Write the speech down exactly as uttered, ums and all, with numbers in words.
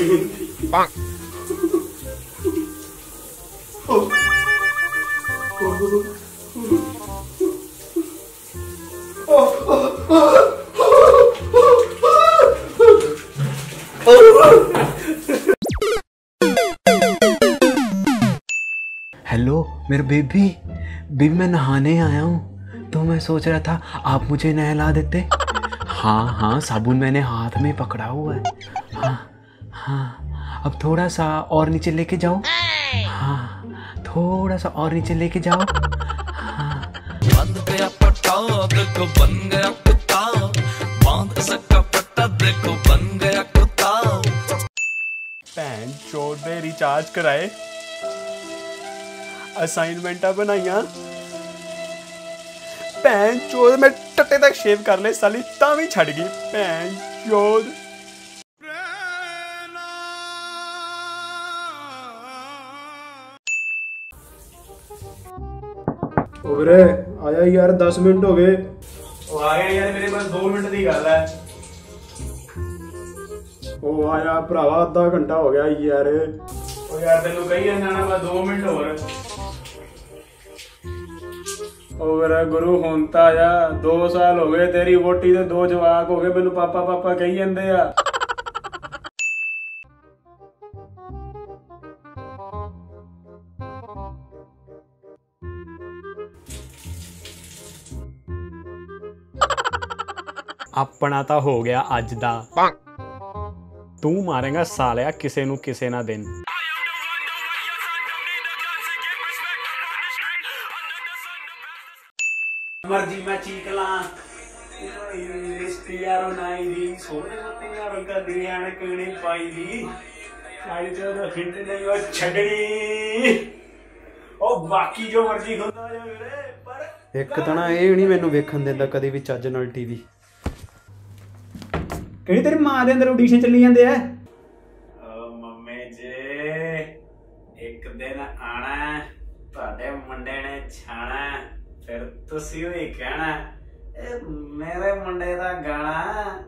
Hello मेरे baby baby मैं नहाने आया हूँ, तो मैं सोच रहा था आप मुझे नहला देते। हाँ हाँ साबुन मैंने हाथ में पकड़ा हुआ है। हाँ हाँ अब थोड़ा सा और नीचे लेके जाओ। हाँ थोड़ा सा और नीचे लेके जाओ। हाँ बंद गया पट्टा देखो बन गया कुत्ता, बांध सका पट्टा देखो बन गया कुत्ता। भैन चोद दे रिचार्ज कराए, असाइनमेंटा बनाइया, भैन चोद मैं टट्टे तक शेव कर ले साली ता भी छड़ गई भैन चोद। वीरे आया यार दस मिनट हो गए। आ गया यार मेरे पास दो मिनट की गल है। ओ आया भरावा अद्धा घंटा हो गया यार। ओ यार तेनू कही जाना मैं दो मिनट होर। ओ मेरा गुरु हुण तां आया, दो साल हो गए तेरी वोटी ते दो जवाक हो गए मैनू पापा पापा कही जांदे आ। अपना तो हो गया अज दा, तू मारेगा सालिया किसे नू किसे ना दिन। मर्जी मैं चीक ला यारो नाई दी सोने सोते यारो का दियाने कणी पाई दी साड़ी तो रखिंद नहीं वो छड़नी ओ बाकी जो मर्जी खुदा जा मेरे पर एक तो ना ये नहीं मैनू वेखण दिंदा कदी भी चज नाल टीवी। किहड़ी तेरी मां दे अंदर ऑडिशन चली जांदे आ। ओ मम्मी जी एक दिन आना तुहाडे मुंडे ने छाना, फिर तुसी भी कहना ए मेरे मुंडे दा गाना